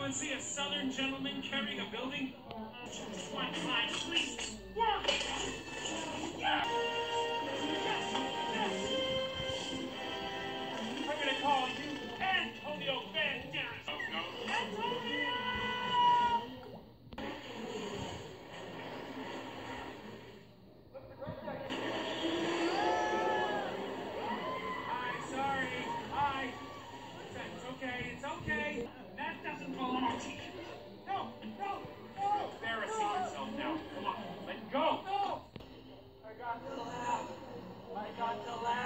Anyone see a southern gentleman carrying a building? One time, please. Work! Yes! Yes! I'm gonna call you Antonio Banderas. Oh, no. Antonio! Hi, sorry. Hi. Listen, it's okay. It's okay. That doesn't belong to you. No, no, no! Embarrassing yourself now. Come on, let go. No! I got to laugh. I got to laugh.